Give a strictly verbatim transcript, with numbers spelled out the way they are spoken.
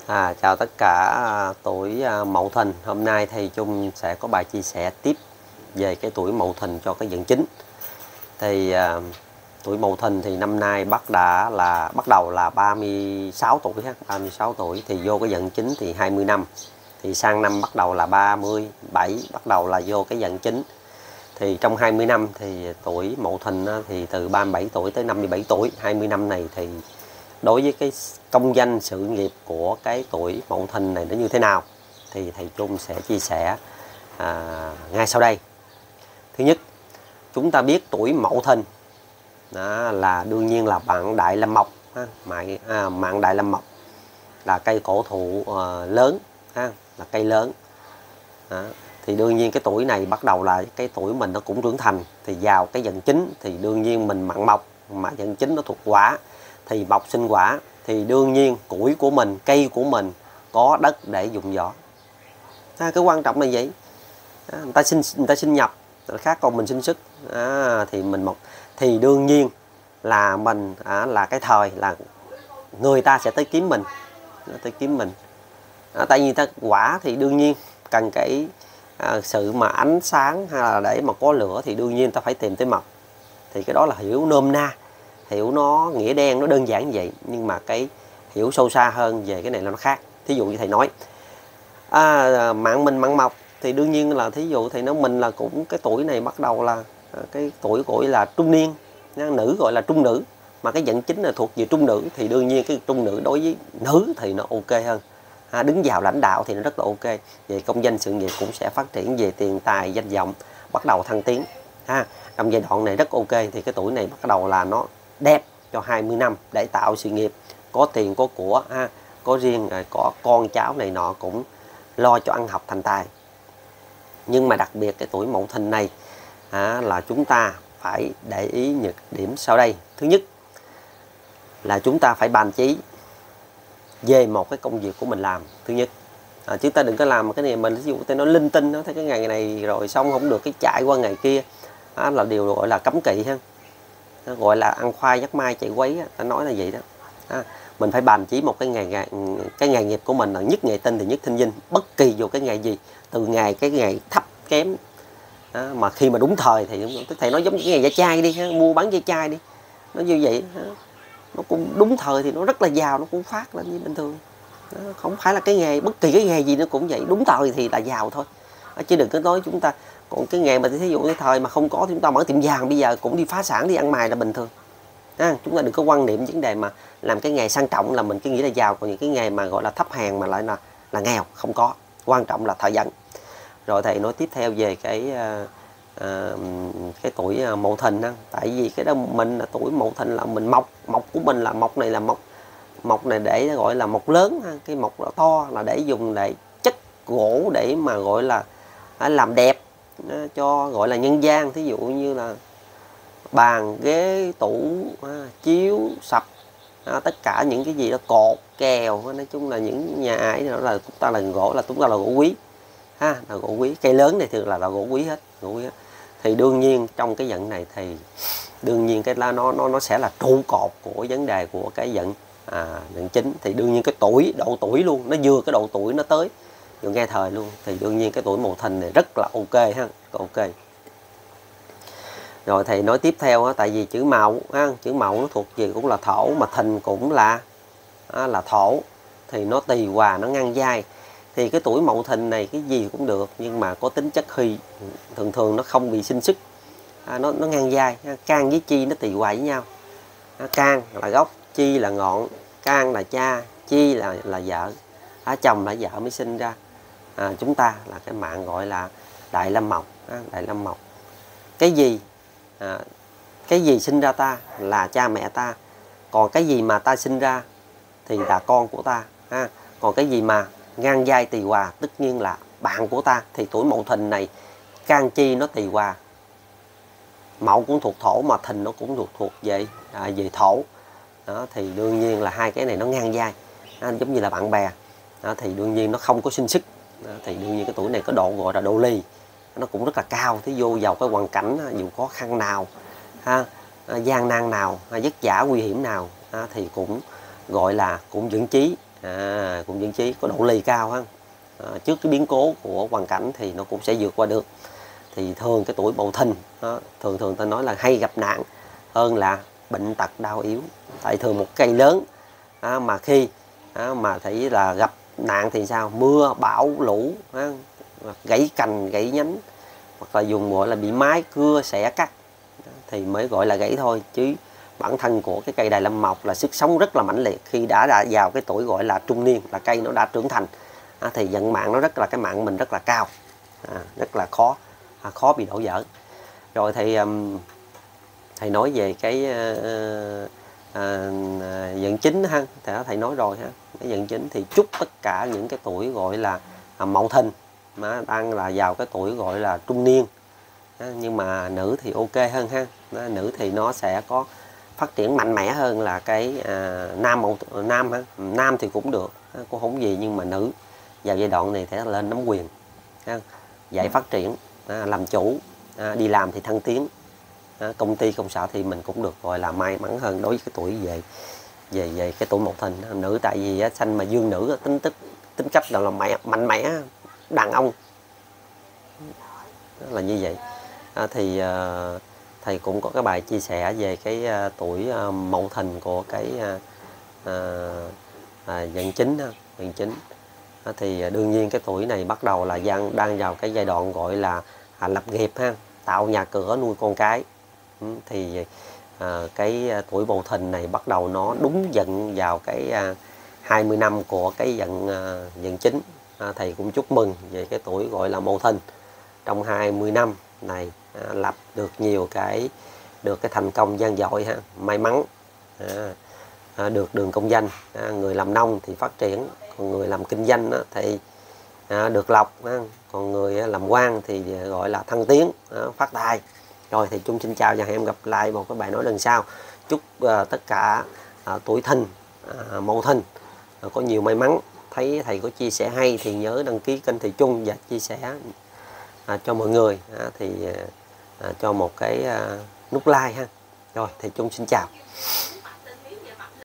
À, chào tất cả à, tuổi à, Mậu Thìn. Hôm nay thầy Trung sẽ có bài chia sẻ tiếp về cái tuổi Mậu Thìn cho cái vận chính. Thì à, tuổi Mậu Thìn thì năm nay bắt đã là bắt đầu là ba mươi sáu tuổi ha, ba mươi sáu tuổi thì vô cái vận chính thì hai mươi năm. Thì sang năm bắt đầu là ba mươi bảy bắt đầu là vô cái vận chính. Thì trong hai mươi năm thì tuổi Mậu Thìn thì từ ba mươi bảy tuổi tới năm mươi bảy tuổi, hai mươi năm này thì đối với cái công danh sự nghiệp của cái tuổi Mậu Thìn này nó như thế nào thì thầy Trung sẽ chia sẻ à, ngay sau đây. Thứ nhất, chúng ta biết tuổi Mậu Thìn đó là đương nhiên là bạn Đại Lâm Mộc ha, mạng, à, mạng Đại Lâm Mộc là cây cổ thụ à, lớn ha, là cây lớn đó. Thì đương nhiên cái tuổi này bắt đầu là cái tuổi mình nó cũng trưởng thành, thì vào cái vận chính thì đương nhiên mình mặn mộc, mà vận chính nó thuộc quả thì mộc sinh quả, thì đương nhiên củi của mình, cây của mình có đất để dụng võ. À, cái quan trọng là vậy. À, người ta sinh người ta sinh nhập khác, còn mình sinh sức à, thì mình mộc thì đương nhiên là mình à, là cái thời là người ta sẽ tới kiếm mình, tới kiếm mình. À, tại vì ta quả thì đương nhiên cần cái à, sự mà ánh sáng hay là để mà có lửa thì đương nhiên ta phải tìm tới mộc. Thì cái đó là hiểu nôm na, hiểu nó nghĩa đen nó đơn giản như vậy, nhưng mà cái hiểu sâu xa hơn về cái này là nó khác. Thí dụ như thầy nói à, mạng mình mặn mộc thì đương nhiên là thí dụ thầy nói mình là cũng cái tuổi này bắt đầu là cái tuổi gọi là trung niên, nữ gọi là trung nữ, mà cái vận chính là thuộc về trung nữ thì đương nhiên cái trung nữ đối với nữ thì nó ok hơn. À, đứng vào lãnh đạo thì nó rất là ok, về công danh sự nghiệp cũng sẽ phát triển, về tiền tài danh vọng bắt đầu thăng tiến. Ha, trong giai đoạn này rất ok, thì cái tuổi này bắt đầu là nó đẹp cho hai mươi năm để tạo sự nghiệp, có tiền có của ha, có riêng có con cháu này nọ cũng lo cho ăn học thành tài. Nhưng mà đặc biệt cái tuổi Mậu Thìn này à, là chúng ta phải để ý những điểm sau đây. Thứ nhất là chúng ta phải bàn chí về một cái công việc của mình làm. Thứ nhất à, chúng ta đừng có làm cái này mình ví dụ tôi nói linh tinh, nó thấy cái ngày này rồi xong không được cái chạy qua ngày kia à, là điều gọi là cấm kỵ ha, nó gọi là ăn khoai nhắc mai chạy quấy, ta nói là vậy đó. À, mình phải bàn chí một cái nghề cái nghề nghiệp của mình là nhất nghề tinh thì nhất thinh dinh, bất kỳ vô cái nghề gì, từ ngày cái nghề thấp kém à, mà khi mà đúng thời thì thầy nói giống như cái nghề da chai đi ha, mua bán da chai đi, nó như vậy ha, nó cũng đúng thời thì nó rất là giàu, nó cũng phát lên như bình thường. Đó, không phải là cái nghề bất kỳ cái nghề gì nó cũng vậy, đúng thời thì là giàu thôi, chứ đừng có nói chúng ta còn cái nghề mà thí dụ cái thời mà không có thì chúng ta mở tiệm vàng bây giờ cũng đi phá sản đi ăn mày là bình thường. À, chúng ta đừng có quan niệm vấn đề mà làm cái nghề sang trọng là mình cứ nghĩ là giàu, còn những cái nghề mà gọi là thấp hèn mà lại là là nghèo không có, quan trọng là thời vận. Rồi thầy nói tiếp theo về cái uh, uh, cái tuổi uh, Mậu Thìn, tại vì cái đó mình là tuổi Mậu Thìn là mình mộc, mộc của mình là mộc này là mộc mộc này để gọi là mộc lớn ha. Cái mộc là to là để dùng để chất gỗ để mà gọi là làm đẹp cho gọi là nhân gian, thí dụ như là bàn ghế tủ à, chiếu sập à, tất cả những cái gì đó cột kèo, nói chung là những nhà ấy đó là chúng ta là gỗ, là chúng ta là gỗ quý ha, là gỗ quý, cây lớn này thường là, là gỗ quý hết, gỗ quý hết. Thì đương nhiên trong cái vận này thì đương nhiên cái nó nó nó sẽ là trụ cột của vấn đề của cái vận à, vận chính. Thì đương nhiên cái tuổi độ tuổi luôn, nó vừa cái độ tuổi nó tới vừa nghe thời luôn, thì đương nhiên cái tuổi Mậu Thìn này rất là ok ha, ok. Rồi thầy nói tiếp theo, tại vì chữ Mậu, chữ Mậu nó thuộc về cũng là thổ, mà Thìn cũng là là thổ, thì nó tỳ hòa, nó ngang vai. Thì cái tuổi Mậu Thìn này cái gì cũng được, nhưng mà có tính chất hy, thường thường nó không bị sinh sức, nó nó ngang vai. Can với chi nó tỳ hòa với nhau, can là gốc, chi là ngọn, can là cha, chi là là vợ, à, chồng là vợ mới sinh ra à, chúng ta là cái mạng gọi là Đại Lâm Mộc, Đại Lâm Mộc. Cái gì à, cái gì sinh ra ta là cha mẹ ta, còn cái gì mà ta sinh ra thì là con của ta ha. Còn cái gì mà ngang vai tỳ hòa tất nhiên là bạn của ta. Thì tuổi Mậu Thìn này can chi nó tỳ hòa, Mậu cũng thuộc thổ mà Thìn nó cũng thuộc thuộc về à, về thổ đó, thì đương nhiên là hai cái này nó ngang vai à, giống như là bạn bè đó, thì đương nhiên nó không có sinh sức đó, thì đương nhiên cái tuổi này có độ gọi là độ ly nó cũng rất là cao. Thí vô vào cái hoàn cảnh dù khó khăn nào ha, gian nan nào, vất vả nguy hiểm nào ha, thì cũng gọi là cũng vững chí à, cũng dân trí có độ lì cao ha. À, trước cái biến cố của hoàn cảnh thì nó cũng sẽ vượt qua được. Thì thường cái tuổi Mậu Thìn đó, thường thường ta nói là hay gặp nạn hơn là bệnh tật đau yếu. Tại thường một cây lớn à, mà khi à, mà thấy là gặp nạn thì sao, mưa bão lũ à, gãy cành gãy nhánh, hoặc là dùng gọi là bị mái cưa xẻ cắt thì mới gọi là gãy thôi. Chứ bản thân của cái cây Đài Lâm Mộc là sức sống rất là mãnh liệt. Khi đã, đã vào cái tuổi gọi là trung niên, là cây nó đã trưởng thành à, thì vận mạng nó rất là, cái mạng mình rất là cao, à, rất là khó à, khó bị đổ vỡ. Rồi thì um, thầy nói về cái uh, uh, vận chính ha, thầy, thầy nói rồi ha. Cái vận chính thì chúc tất cả những cái tuổi gọi là uh, Mậu Thìn mà đang là vào cái tuổi gọi là trung niên à, nhưng mà nữ thì ok hơn ha. Đó, nữ thì nó sẽ có phát triển mạnh mẽ hơn là cái à, nam mậu nam ha. Nam thì cũng được cũng không gì, nhưng mà nữ vào giai đoạn này sẽ lên nắm quyền ha, dạy phát triển à, làm chủ à, đi làm thì thăng tiến à, công ty công sở thì mình cũng được gọi là may mắn hơn đối với cái tuổi về về về cái tuổi Mậu Thìn nữ. Tại vì á, sanh mà dương nữ tính tích tính cách là mẹ mạnh mẽ đàn ông đó là như vậy à, thì à, thầy cũng có cái bài chia sẻ về cái à, tuổi à, Mậu Thìn của cái à, à, vận chính vận chính à, thì đương nhiên cái tuổi này bắt đầu là đang đang vào cái giai đoạn gọi là à, lập nghiệp ha, tạo nhà cửa nuôi con cái. Ừ, thì à, cái tuổi Mậu Thìn này bắt đầu nó đúng vận vào cái à, hai mươi năm của cái vận à, vận chính à, thầy cũng chúc mừng về cái tuổi gọi là Mậu Thìn trong hai mươi năm này à, lập được nhiều cái được cái thành công vang dội ha, may mắn à, à, được đường công danh à, người làm nông thì phát triển, còn người làm kinh doanh á, thì à, được lộc à, còn người à, làm quan thì gọi là thăng tiến à, phát tài. Rồi thì Chung xin chào và hẹn gặp lại một cái bài nói lần sau. Chúc à, tất cả à, tuổi Thìn à, Mậu Thìn à, có nhiều may mắn. Thấy thầy có chia sẻ hay thì nhớ đăng ký kênh thầy Chung và chia sẻ à, cho mọi người à, thì à, cho một cái à, nút like ha. Rồi thầy Chung xin chào.